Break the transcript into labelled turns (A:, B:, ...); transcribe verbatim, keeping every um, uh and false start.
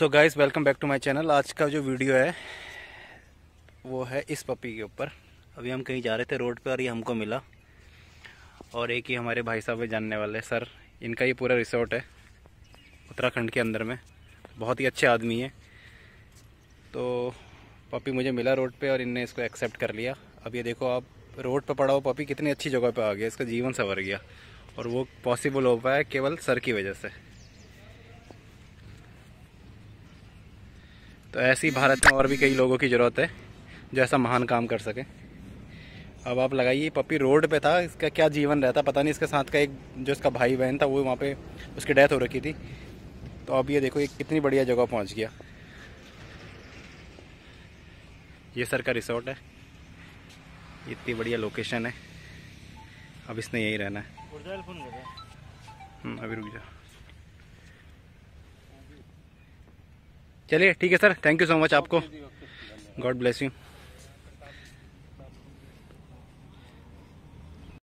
A: So guys, welcome back to my channel. आज का जो वीडियो है वो है इस पपी के ऊपर। अभी हम कहीं जा रहे थे रोड पे और ये हमको मिला, और एक ही हमारे भाई साहब है जानने वाले सर। इनका ये पूरा रिसोर्ट है उत्तराखंड के अंदर में। बहुत ही अच्छे आदमी है। तो पपी मुझे मिला रोड पे और इनने इसको एक्सेप्ट कर लिया। अब ये देखो आप, रोड पे पड़ा हुआ पपी कितनी अच्छी जगह पे आ गया, इसका जीवन संवर गया। और वो पॉसिबल हो पाया केवल सर की वजह से। तो ऐसी भारत में और भी कई लोगों की ज़रूरत है जो ऐसा महान काम कर सके। अब आप लगाइए, पपी रोड पे था, इसका क्या जीवन रहता पता नहीं। इसके साथ का एक जो इसका भाई बहन था वो वहाँ पे, उसकी डेथ हो रखी थी। तो अब ये देखो ये कितनी बढ़िया जगह पहुँच गया। ये सर का रिसोर्ट है, इतनी बढ़िया लोकेशन है। अब इसने यहीं रहना है। हम्म, अभी रुक जा। चलिए ठीक है sir, thank you so much आपको। God bless you.